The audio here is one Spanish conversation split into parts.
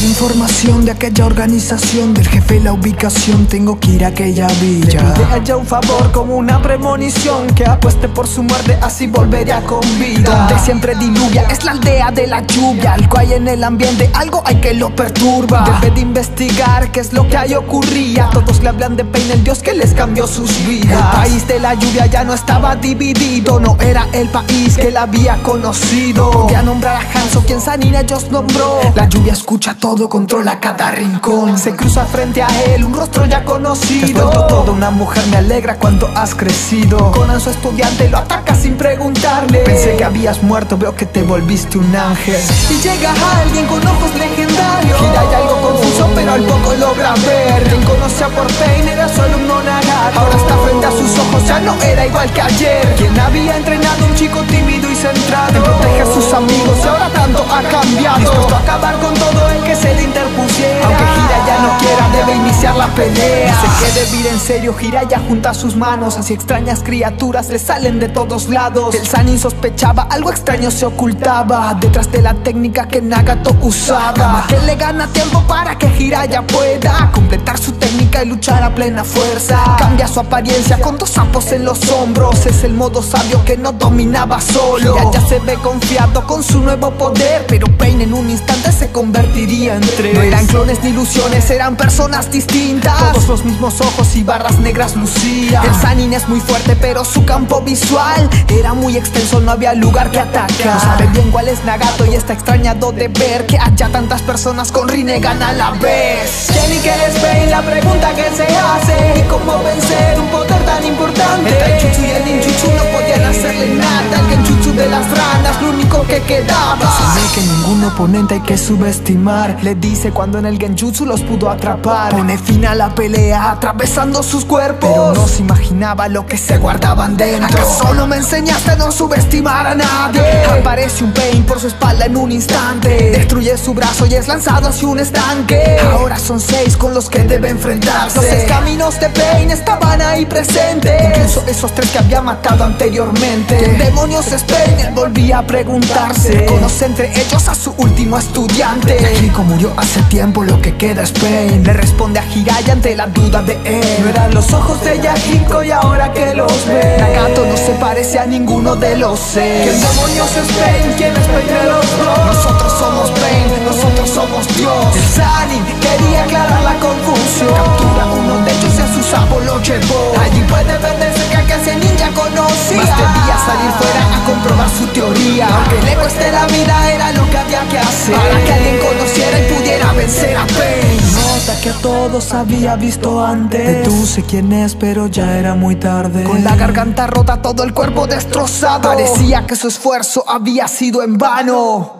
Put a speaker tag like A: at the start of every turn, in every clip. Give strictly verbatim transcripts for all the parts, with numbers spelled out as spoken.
A: Recabado información de aquella organización, del jefe la ubicación, tengo que ir a aquella villa. Le pide a ella un favor como una premonición, que apueste por su muerte, así volvería con vida. Donde siempre diluvia, es la aldea de la lluvia. Algo hay en el ambiente, algo hay que lo perturba. Debe de investigar qué es lo que ahí ocurría. Todos le hablan de Pain, el dios que les cambió sus vidas. El país de la lluvia ya no estaba dividido, no era el país que la había conocido. Podía nombrar a Hanzo, quien Sanin ellos nombró. La lluvia escucha todo, controla cada rincón. Se cruza frente a él, un rostro ya conocido. Te has vuelto toda una mujer, me alegra cuánto has crecido. Conan, su estudiante, lo ataca sin preguntarle. Pensé que habías muerto, veo que te volviste un ángel. Y llega alguien con ojos legendarios. Jiraiya algo confuso, pero al poco logra ver. Quien conocía por Pain era su alumno Nagato. Ahora está frente a sus ojos, ya no era igual que ayer. Quien había entrenado, un chico tímido y centrado, que protege a sus amigos y ahora tanto ha cambiado. Dispuesto a acabar con todo el que se le interpusiera. Aunque Jiraiya no quiera, debe iniciar la pelea. Dice que debe ir en serio, Jiraiya junta sus manos. Así extrañas criaturas le salen de todos lados. El Sanin sospechaba, algo extraño se ocultaba detrás de la técnica que Nagato usaba. Que le gana tiempo para que Jiraiya pueda completar su técnica y luchar a plena fuerza. Cambia su apariencia con dos sapos en los hombros. Es el modo sabio que no dominaba solo. Jiraiya se ve confiado con su nuevo poder, pero Pain en un instante se convertiría en tres. No eran clones ni ilusiones, eran personas distintas. Todos los mismos ojos y barras negras lucían. El Sanin es muy fuerte, pero su campo visual era muy extenso, no había lugar que atacar. No sabe bien cuál es Nagato y está extrañado de ver que haya tantas personas con Rinnegan a la vez. ¿Quién y qué es Pain? La pregunta que se hace. ¿Y cómo vencer un poder tan importante? El taijutsu y el ninjutsu no podían hacerle nada. El genjutsu de las ranas, lo único que quedaba. Se ve que ningún oponente hay que subestimar, le dice cuando en el genjutsu los pudo atrapar. Pone fin a la pelea atravesando sus cuerpos, pero no se imaginaba lo que se guardaban dentro. ¿Acaso no me enseñaste a no subestimar a nadie? Aparece un Pain por su espalda en un instante, destruye su brazo y es lanzado hacia un estanque. Ahora son seis con los que debe enfrentarse. Los seis caminos de Pain estaban ahí presentes, incluso esos tres que había matado anteriormente. ¿Quién demonios es Pain? Él volvía a preguntarse. Conoce entre ellos a su último estudiante. Yahiko murió hace tiempo, lo que queda es Pain. Le responde a Jiraiya ante la duda de él. No eran los ojos de Yahiko y ahora que los ve, Nagato no se parece a ninguno de los seis. ¿Quién demonios es Pain? ¿Quién es Pain de los dos? Nosotros somos Pain, nosotros somos Dios. El Sanin quería aclarar la confusión. Captura uno de ellos y a su sapo lo llevó. Allí puede ver de cerca que ese ninja conocía. Más debía salir fuera a comprobar su teoría. Aunque le cueste la vida, era lo que había que hacer para que alguien conociera y pudiera vencer a Pain. Nota que a todos había visto antes. Deduce quién es, pero ya era muy tarde. Con la garganta rota, todo el cuerpo destrozado, parecía que su esfuerzo había sido en vano.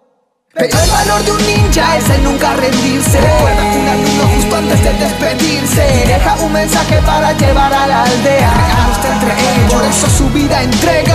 A: Pero el valor de un ninja es el nunca rendirse. Recuerda que un alumno justo antes de despedirse deja un mensaje para llevar a la aldea. Regalo está entre ellos, por eso su vida entrega.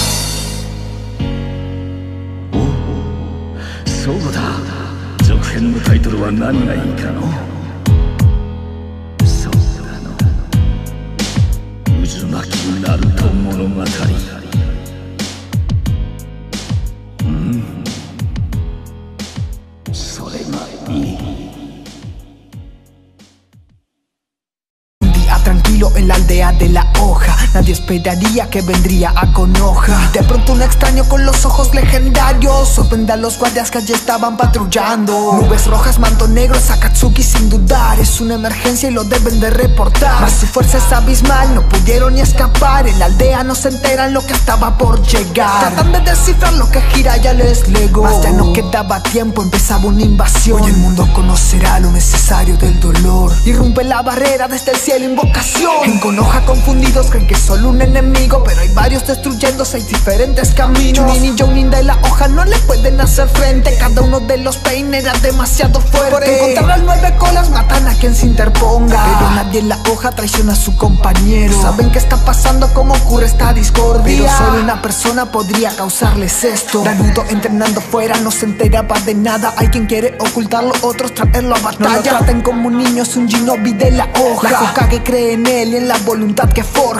A: Tranquilo en la aldea de la hoja, nadie esperaría que vendría a Konoha. De pronto un extraño con los ojos legendarios sorprende a los guardias que allí estaban patrullando. Nubes rojas, manto negro, es Akatsuki sin dudar. Es una emergencia y lo deben de reportar. Mas su fuerza es abismal, no pudieron ni escapar. En la aldea no se enteran lo que estaba por llegar. Tratan de descifrar lo que Jiraiya les legó, mas ya no quedaba tiempo, empezaba una invasión. Hoy el mundo conocerá lo necesario del dolor. Irrumpe la barrera desde el cielo, invocación. En Konoha confundidos creen que es solo un enemigo, pero hay varios destruyéndose, hay diferentes caminos. Chunin y Jounin de la hoja no le pueden hacer frente. Cada uno de los Pain era demasiado fuerte. Por encontrar las nueve colas matan a quien se interponga, pero nadie en la hoja traiciona a su compañero. Saben qué está pasando, cómo ocurre esta discordia, pero solo una persona podría causarles esto. Naruto entrenando fuera no se enteraba de nada. Hay quien quiere ocultarlo, otros traerlo a batalla. No lo traten como un niño, es un shinobi de la hoja. La Hokage cree en él y en la voluntad que forja. La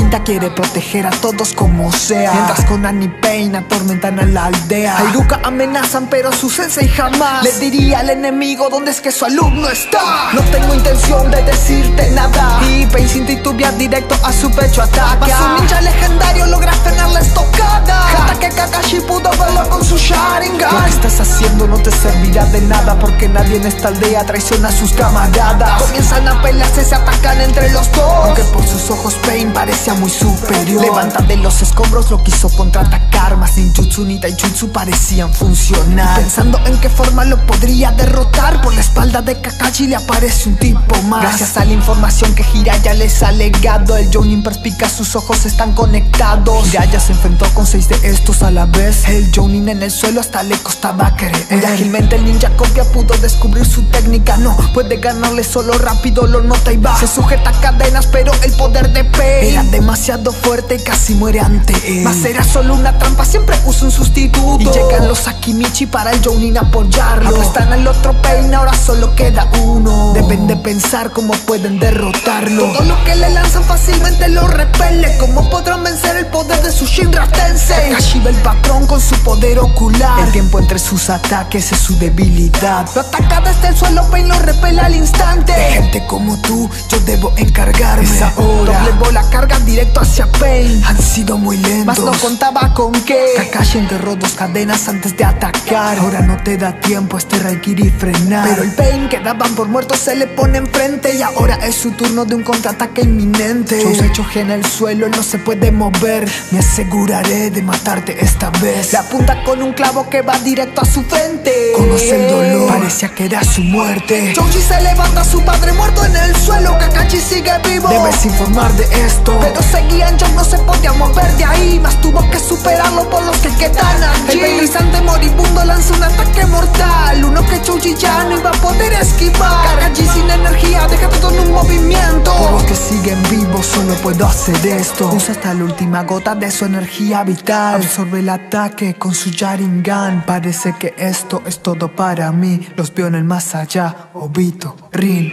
A: ninja quiere proteger a todos como sea, mientras Conan y Pain atormentan a la aldea. A Iruka amenazan pero su sensei jamás le diría al enemigo dónde es que su alumno está. No tengo intención de decirte nada, y Pain sin titubear directo a su pecho ataca. Mas un ninja legendario logra frenar la estocada, hasta que Kakashi pudo verlo con su Sharingan. Lo que estás haciendo no te servirá de nada, porque nadie en esta aldea traiciona a sus camaradas. Comienzan a pelearse, se atacan entre los dos, aunque por sus ojos Pain parecía muy superior. Levanta de los escombros, lo quiso contraatacar, mas ninjutsu ni taijutsu parecían funcionar. Pensando en qué forma lo podría derrotar, por la espalda de Kakashi le aparece un tipo más. Gracias a la información que Jiraiya les ha legado, el Jounin perspicaz, sus ojos están conectados. Jiraiya se enfrentó con seis de estos a la vez. El Jounin en el suelo hasta le costaba creer. Muy ágilmente el ninja copia pudo descubrir su técnica. No puede ganarle, solo rápido lo nota y va. Se sujeta a cadenas, pero el poder de Pain era demasiado fuerte y casi muere ante él. Mas era solo una trampa, siempre usa un sustituto. Y llegan los Akimichi para el Jounin apoyarlo. Aplastan al otro Pain, ahora solo queda uno. Deben de pensar cómo pueden derrotarlo. Todo lo que le lanzan fácilmente lo repele. ¿Cómo podrán vencer el poder de su Shinra Tensei? Kakashi ve el patrón con su poder ocular. El tiempo entre sus ataques es su debilidad. Lo ataca desde el suelo, Pain lo repele al instante. De gente como tú, yo debo encargarme. Es ahora. Doblevó la carga directo hacia Pain. Han sido muy lentos, mas no contaba con que Kakashi enterró dos cadenas antes de atacar. Ahora no te da tiempo este Raikiri frenar, pero el Pain que daban por muerto se le pone enfrente. Y ahora es su turno de un contraataque inminente. Yo se choje en el suelo, él no se puede mover. Me aseguraré de matarte esta vez. Le apunta con un clavo que va directo a su frente. Conoce el dolor, parecía que era su muerte. Choji se levanta, su padre muerto en el suelo. Kakashi sigue vivo, debes informar de esto. Pero seguían, yo no se podía mover de ahí, mas tuvo que superarlo por los que quedan allí. El penalizante moribundo lanza un ataque mortal, uno que Choji ya no iba a poder esquivar. Kakashi sin energía deja todo en un movimiento. Por los que siguen vivos solo puedo hacer esto. Usa hasta la última gota de su energía vital. Absorbe el ataque con su Sharingan. Parece que esto es todo para mí. Los veo en el más allá, Obito, Rin.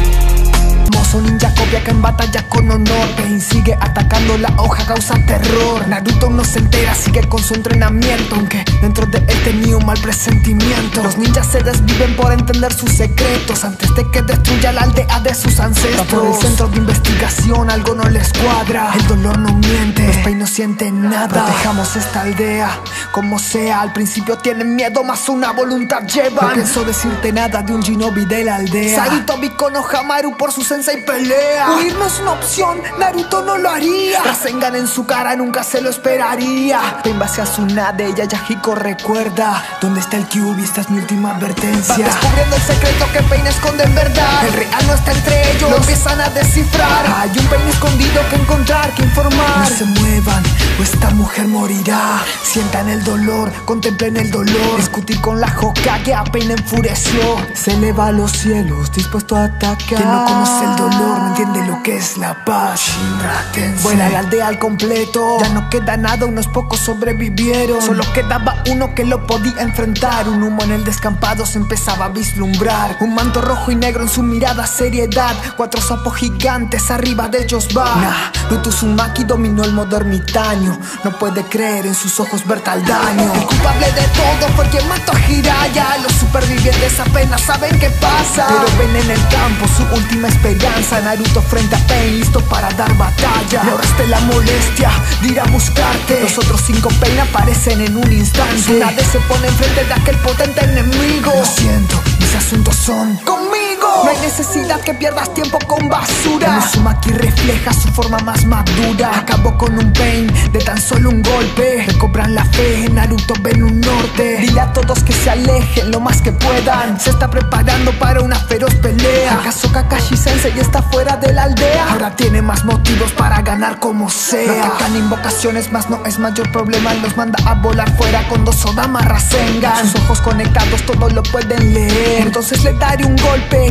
A: Hermoso ninja copia que en batalla con honor. Pain sigue atacando, la hoja causa terror. Naruto no se entera, sigue con su entrenamiento, aunque dentro de él tenía un mal presentimiento. Los ninjas se desviven por entender sus secretos antes de que destruya la aldea de sus ancestros. Va por el centro de investigación, algo no les cuadra. El dolor no miente, los Pain no sienten nada. Protejamos esta aldea, como sea. Al principio tienen miedo, más una voluntad llevan. No pienso decirte nada de un shinobi de la aldea. Sarutobi no Hamaru por su sensei pelea. Huir no es una opción, Naruto no lo haría. Rasengan en su cara, nunca se lo esperaría. Pain va hacia Tsunade, ella Yahiko recuerda. ¿Dónde está el Kyuubi? Esta es mi última advertencia. Va descubriendo el secreto que Pain esconde en verdad. El real no está entre ellos, lo empiezan a descifrar. Hay un Pain escondido que encontrar, que informar. No se muevan o esta mujer morirá. Sientan el dolor, contemplen el dolor. Discutir con la Hokage a Pain enfureció. Se eleva a los cielos, dispuesto a atacar. Quien no conoce el dolor no entiende lo que es la paz. Shinra Tensei vuela la aldea al completo. Ya no queda nada, unos pocos sobrevivieron. Solo quedaba uno que lo podía enfrentar. Un humo en el descampado se empezaba a vislumbrar. Un manto rojo y negro en su mirada, seriedad. Cuatro sapos gigantes arriba de ellos va. Naruto Uzumaki dominó el modo ermitaño. No puede creer en sus ojos ver tal daño. El culpable de todo fue quien mató a Jiraiya. Los supervivientes apenas saben qué pasa, pero ven en el campo su última esperanza. Naruto frente a Pain, listo para dar batalla. No reste la molestia de ir a buscarte. Los otros cinco Pain aparecen en un instante. Tsunade se pone enfrente de aquel potente enemigo. Lo siento, mis asuntos son conmigo. No hay necesidad que pierdas tiempo con basura. El Uzumaki refleja su forma más madura. Acabó con un Pain de tan solo un golpe. Recobran la fe, Naruto ven un norte. Dile a todos que se alejen lo más que puedan. Se está preparando para una feroz pelea. ¿Acaso Kakashi Sensei está fuera de la aldea? Ahora tiene más motivos para ganar como sea. No atacan invocaciones, más no es mayor problema. Los manda a volar fuera con dos Odama Rasengan. Sus ojos conectados todo lo pueden leer. Entonces le daré un golpe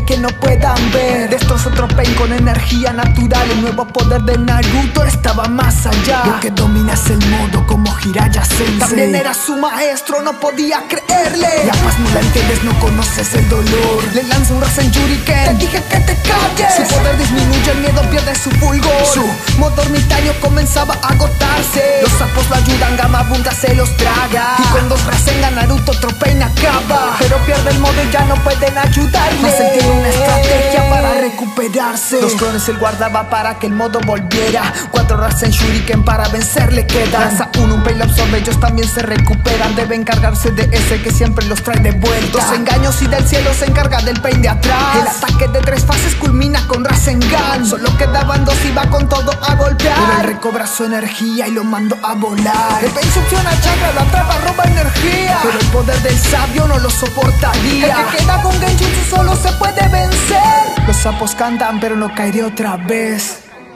A: puede que no puedan ver. Destrozó otro Pain con energía natural. El nuevo poder de Naruto estaba más allá. Lo que domina es el modo como Jiraiya Sensei. También era su maestro, no podía creerle. La paz no la entiendes, no conoces el dolor. Le lanza un Rasen Shuriken, te dije que te calles. Su poder disminuye, el miedo pierde su fulgor. Su modo ermitaño comenzaba a agotarse. Los sapos lo ayudan, Gamabunta se los traga. Y con dos Rasengan Naruto otro Pain acaba. Pero pierde el modo y ya no pueden ayudarle. Mas él tiene una estrategia para recuperarse. Dos clones él guardaba para que el modo volviera. Cuatro Rasen Shuriken para vencerle quedan. Lanza uno, un Pain lo absorbe, ellos también se recuperan. Deben cargarse de ese que siempre los trae de vuelta. Dos engaños y del cielo se encarga del Pain de atrás. El ataque de tres fases culmina con Rasengan. Solo quedaban dos y va con todo a golpear. Pero él recobra su energía y lo mandó a volar. El Pain succiona chakra, la atrapa, roba energía. Pero el poder del sabio no lo soportaría. El que queda con Genjutsu solo se puede vencer. Los sapos cantan pero no caeré otra vez.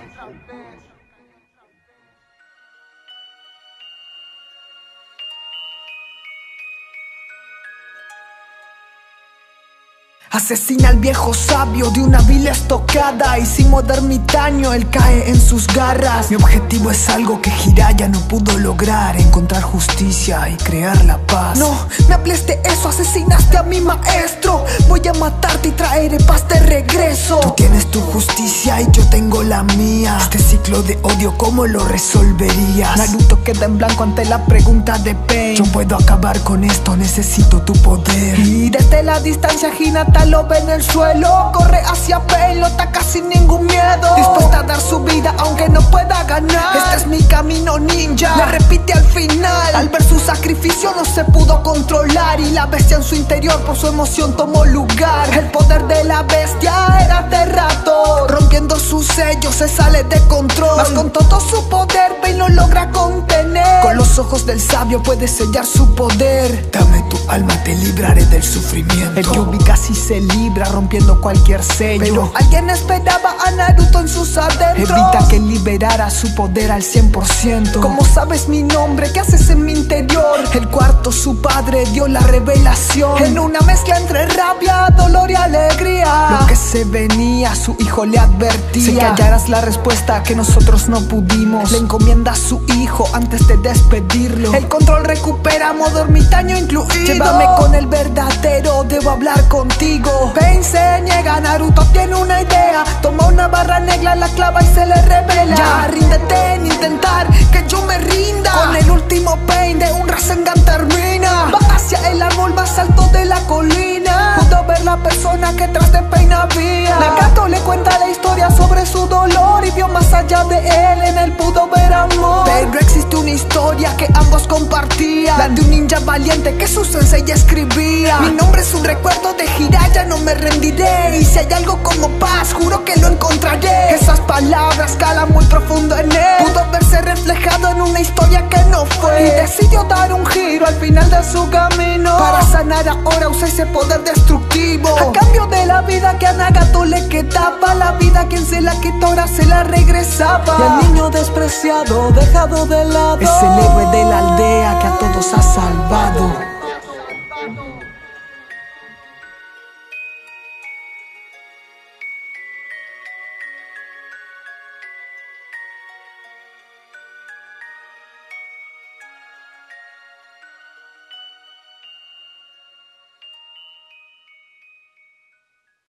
A: Asesina al viejo sabio de una vil estocada. Y sin modo ermitaño él cae en sus garras. Mi objetivo es algo que Jiraiya no pudo lograr: encontrar justicia y crear la paz. No, me hables eso, asesinaste a mi maestro. Voy a matarte y traeré paz de regreso. Tú tienes tu justicia y yo tengo la mía. Este ciclo de odio, ¿cómo lo resolverías? Naruto queda en blanco ante la pregunta de Pain. Yo puedo acabar con esto, necesito tu poder. Y desde la distancia Hinata lo ve en el suelo. Corre hacia Pain, lo ataca sin ningún miedo. Dispuesta a dar su vida aunque no pueda ganar. Este es mi camino ninja, le repite al final. Al ver su sacrificio no se pudo controlar. Y la bestia en su interior por su emoción tomó lugar. El poder de la bestia era de rato. Rompiendo su sello se sale de control. Mas con todo su poder Pain lo logra contener. Con los ojos del sabio puede sellar su poder. Dame tu alma, te libraré del sufrimiento. El Kyuubi casi se libra rompiendo cualquier sello. Pero alguien esperaba a Naruto en sus adentros. Evita que liberara su poder al cien por ciento. ¿Cómo sabes mi nombre? ¿Qué haces en mi interior? El cuarto, su padre dio la revelación. En una mezcla entre rabia, dolor y alegría. Lo que se venía, su hijo le advertía. Sé que hallarás la respuesta que nosotros no pudimos. Le encomienda a su hijo antes de despedirlo. El control recupera, modo ermitaño incluido. Llévame con el verdadero, debo hablar contigo. Pain se niega, Naruto tiene una idea. Toma una barra negra, la clava y se le revela. Ya ríndete en intentar que yo me rinda. Con el último Pain de un Rasengan termina. Va hacia el árbol más alto de la colina. Pudo ver la persona que tras de Pain había. Nagato le cuenta la historia sobre su dolor y vio más allá de él, en él pudo ver amor. Pero existe una historia que ambos compartían, la de un ninja valiente que su sensei escribía. Mi nombre es un recuerdo de Jiraiya, no me rendiré. Y si hay algo como paz, juro que lo encontraré. Esas palabras calan muy profundo en él. Pudo verse reflejado en una historia que no fue. Y decidió dar un giro al final de su camino. Para sanar ahora usa ese poder destructivo. A cambio de la vida que a Nagato le quedaba, la vida quien se la quitó ahora se la regresaba.
B: Y el niño despreciado, dejado de lado,
A: es el héroe de la aldea que a todos ha salvado.